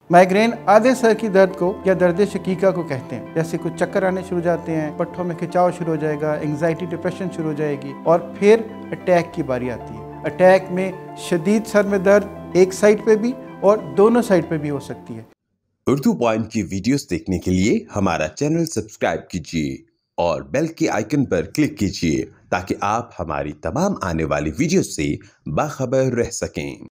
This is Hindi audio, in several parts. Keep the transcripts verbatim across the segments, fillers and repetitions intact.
माइग्रेन आधे सर की दर्द को या दर्द शकीका को कहते हैं। जैसे कुछ चक्कर आने शुरू हो जाते हैं, पट्टों में खिंचाव शुरू हो जाएगा, एंग्जाइटी डिप्रेशन शुरू हो जाएगी और फिर अटैक की बारी आती है। अटैक में शदीद सर में दर्द एक साइड पे भी और दोनों साइड पे भी हो सकती है। उर्दू पॉइंट की वीडियोस देखने के लिए हमारा चैनल सब्सक्राइब कीजिए और बेल के आइकन पर क्लिक कीजिए ताकि आप हमारी तमाम आने वाली वीडियोस से बाखबर रह सकें।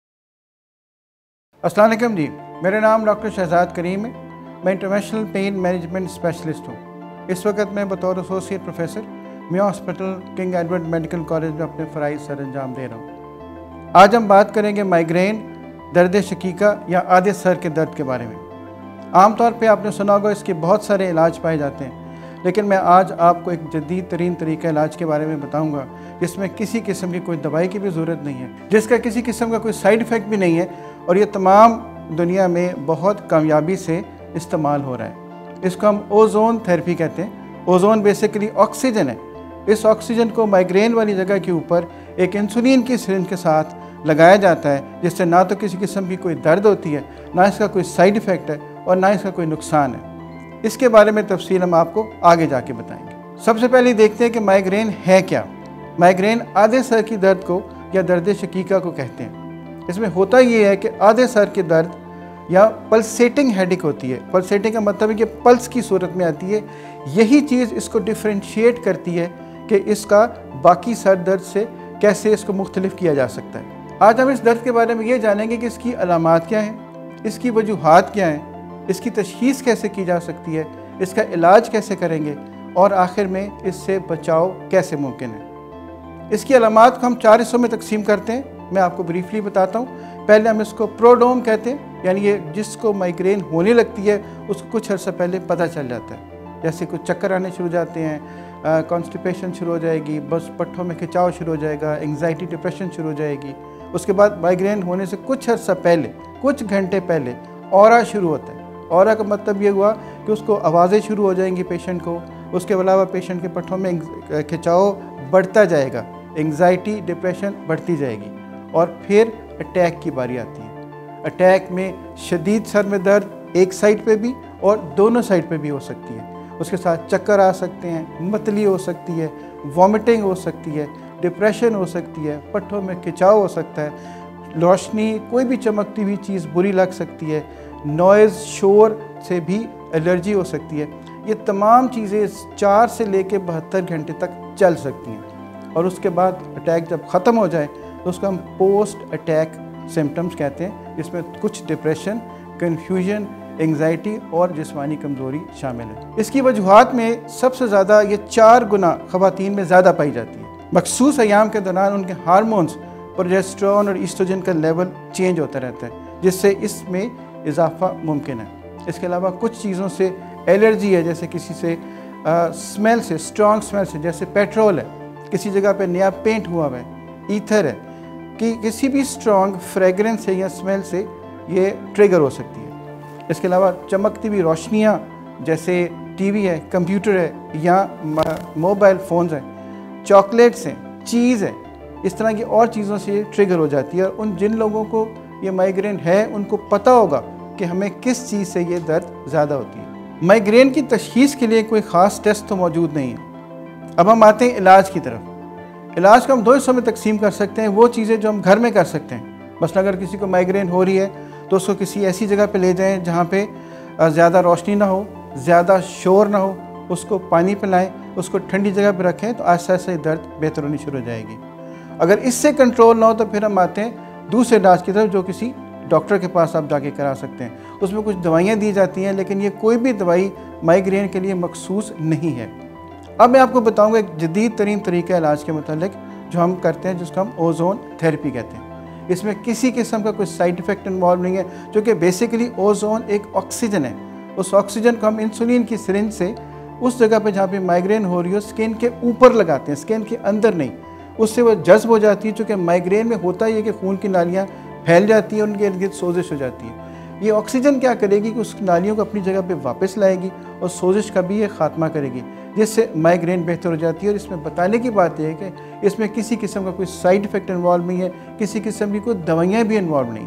अस्सलाम वालेकुम जी, मेरा नाम डॉक्टर शहजाद करीम है। मैं इंटरनेशनल पेन मैनेजमेंट स्पेशलिस्ट हूँ। इस वक्त मैं बतौर associate professor Mayo hospital King Edward medical college में अपने फ़राइज़ सर अंजाम दे रहा हूँ। आज हम बात करेंगे माइग्रेन, दर्द शकीका या आधे सर के दर्द के बारे में। आमतौर पे आपने सुना होगा इसके बहुत सारे इलाज पाए जाते हैं, लेकिन मैं आज आपको एक जदीद तरीन तरीका इलाज के बारे में बताऊंगा जिसमें किसी किस्म की कोई दवाई की भी ज़रूरत नहीं है, जिसका किसी किस्म का कोई साइड इफ़ेक्ट भी नहीं है और ये तमाम दुनिया में बहुत कामयाबी से इस्तेमाल हो रहा है। इसको हम ओजोन थेरेपी कहते हैं। ओजोन बेसिकली ऑक्सीजन है। इस ऑक्सीजन को माइग्रेन वाली जगह के ऊपर एक इंसुलिन की सिरिंज के साथ लगाया जाता है, जिससे ना तो किसी किस्म की कोई दर्द होती है, ना इसका कोई साइड इफ़ेक्ट है और ना इसका कोई नुकसान है। इसके बारे में तफसील हम आपको आगे जाके बताएंगे। सबसे पहले देखते हैं कि माइग्रेन है क्या। माइग्रेन आधे सर की दर्द को या दर्द शकीका को कहते हैं। इसमें होता ये है कि आधे सर के दर्द या पल्सेटिंग हेडेक होती है। पल्सेटिंग का मतलब है कि पल्स की सूरत में आती है। यही चीज़ इसको डिफ्रेंशिएट करती है कि इसका बाकी सर दर्द से कैसे इसको मुख्तलिफ किया जा सकता है। आज हम इस दर्द के बारे में ये जानेंगे कि इसकी अलामात क्या हैं, इसकी वजूहात क्या हैं, इसकी तशख़ीस कैसे की जा सकती है, इसका इलाज कैसे करेंगे और आखिर में इससे बचाव कैसे मुमकिन है। इसकी अलामात को हम चार हिस्सों में तकसीम करते हैं। मैं आपको ब्रीफली बताता हूँ। पहले हम इसको प्रोडोम कहते हैं, यानी ये जिसको माइग्रेन होने लगती है उसको कुछ अर्सा पहले पता चल जाता है। जैसे कुछ चक्कर आने शुरू हो जाते हैं, कॉन्स्टिपेशन शुरू हो जाएगी, बस पट्टों में खिंचाव शुरू हो जाएगा, एंग्जाइटी डिप्रेशन शुरू हो जाएगी। उसके बाद माइग्रेन होने से कुछ अर्सा पहले, कुछ घंटे पहले औरा शुरू होता है। औरा का मतलब ये हुआ कि उसको आवाज़ें शुरू हो जाएंगी पेशेंट को। उसके अलावा पेशेंट के पट्टों में खिंचाव बढ़ता जाएगा, एंग्जाइटी डिप्रेशन बढ़ती जाएगी और फिर अटैक की बारी आती है। अटैक में शदीद सर में दर्द एक साइड पे भी और दोनों साइड पे भी हो सकती है। उसके साथ चक्कर आ सकते हैं, मतली हो सकती है, वॉमिटिंग हो सकती है, डिप्रेशन हो सकती है, पट्टों में खिंचाव हो सकता है, रोशनी कोई भी चमकती हुई चीज़ बुरी लग सकती है, नॉइज़ शोर से भी एलर्जी हो सकती है। ये तमाम चीज़ें चार से लेकर बहत्तर घंटे तक चल सकती हैं और उसके बाद अटैक जब ख़त्म हो जाए तो उसको हम पोस्ट अटैक सिम्टम्स कहते हैं, जिसमें कुछ डिप्रेशन, कन्फ्यूजन, एंग्जाइटी और जिस्मानी कमज़ोरी शामिल है। इसकी वजूहात में सबसे ज़्यादा ये चार गुना ख़वातीन में ज़्यादा पाई जाती है। मखसूस अयाम के दौरान उनके हार्मोन्स प्रोजेस्टेरोन और ईस्ट्रोजन का लेवल चेंज होता रहता है, जिससे इसमें इजाफा मुमकिन है। इसके अलावा कुछ चीज़ों से एलर्जी है, जैसे किसी से आ, स्मेल से, स्ट्रॉन्ग स्मेल से, जैसे पेट्रोल है, किसी जगह पे नया पेंट हुआ हुआ है, ईथर है, कि किसी भी स्ट्रॉन्ग फ्रेगरेंस से या स्मेल से ये ट्रिगर हो सकती है। इसके अलावा चमकती हुई रोशनियाँ, जैसे टीवी है, कंप्यूटर है या मोबाइल फ़ोन्स हैं, चॉकलेट्स हैं, चीज़ है, इस तरह की और चीज़ों से ये ट्रिगर हो जाती है। और उन जिन लोगों को ये माइग्रेन है उनको पता होगा कि हमें किस चीज़ से ये दर्द ज़्यादा होती है। माइग्रेन की तशख़ीस के लिए कोई ख़ास टेस्ट तो मौजूद नहीं है। अब हम आते हैं इलाज की तरफ। इलाज को हम दो हिस्सों में तकसीम कर सकते हैं। वो चीज़ें जो हम घर में कर सकते हैं, बस अगर किसी को माइग्रेन हो रही है तो उसको किसी ऐसी जगह पे ले जाएं जहाँ पे ज़्यादा रोशनी ना हो, ज़्यादा शोर ना हो, उसको पानी पिलाएं, उसको ठंडी जगह पे रखें तो आहिस्ता आहिस्ता दर्द बेहतर होनी शुरू हो जाएगी। अगर इससे कंट्रोल ना हो तो फिर हम आते हैं दूसरे इलाज की तरफ, जो किसी डॉक्टर के पास आप जाके करा सकते हैं। उसमें कुछ दवाइयाँ दी जाती हैं, लेकिन ये कोई भी दवाई माइग्रेन के लिए मखसूस नहीं है। अब मैं आपको बताऊंगा एक जदीद तरीन तरीका इलाज के मतलब जो हम करते हैं, जिसको हम ओजोन थेरेपी कहते हैं। इसमें किसी किस्म का कोई साइड इफ़ेक्ट इन्वॉल्व नहीं है, क्योंकि बेसिकली ओजोन एक ऑक्सीजन है। उस ऑक्सीजन को हम इंसुलिन की सिरिंज से उस जगह पे जहाँ पे माइग्रेन हो रही हो स्किन के ऊपर लगाते हैं, स्किन के अंदर नहीं। उससे वो जज्ब हो जाती है, चूँकि माइग्रेन में होता ही है कि खून की नालियाँ फैल जाती हैं, उनके इर्द गिर्द सोजिश हो जाती है। ये ऑक्सीजन क्या करेगी कि उस नालियों को अपनी जगह पे वापस लाएगी और सोजिश का भी ये खात्मा करेगी, जिससे माइग्रेन बेहतर हो जाती है। और इसमें बताने की बात यह है कि इसमें किसी किस्म का कोई साइड इफ़ेक्ट इन्वॉल्व नहीं है, किसी किस्म की कोई दवाइयाँ भी इन्वॉल्व नहीं है।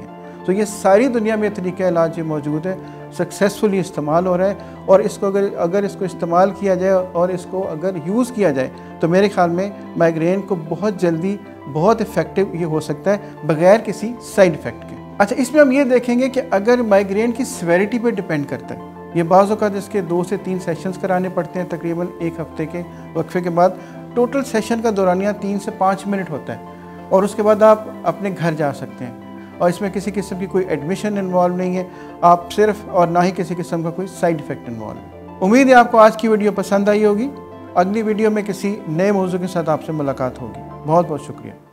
तो ये सारी दुनिया में तरीक़ा इलाज मौजूद है, सक्सेसफुली इस्तेमाल हो रहा है। और इसको अगर अगर इसको इस्तेमाल किया जाए और इसको अगर यूज़ किया जाए तो मेरे ख़्याल में माइग्रेन को बहुत जल्दी बहुत इफ़ेक्टिव ये हो सकता है बग़ैर किसी साइड इफ़ेक्ट के। अच्छा, इसमें हम ये देखेंगे कि अगर माइग्रेन की सीवियरिटी पे डिपेंड करता है, ये बाज़ औक़ात इसके दो से तीन सेशंस कराने पड़ते हैं तकरीबन एक हफ़्ते के वक्फे के बाद। टोटल सेशन का दौरानिया तीन से पाँच मिनट होता है और उसके बाद आप अपने घर जा सकते हैं और इसमें किसी किस्म की कोई एडमिशन इन्वॉल्व नहीं है, आप सिर्फ और ना ही किसी किस्म का कोई साइड इफ़ेक्ट इन्वॉल्व है। उम्मीद है आपको आज की वीडियो पसंद आई होगी। अगली वीडियो में किसी नए मौजू के साथ आपसे मुलाकात होगी। बहुत बहुत शुक्रिया।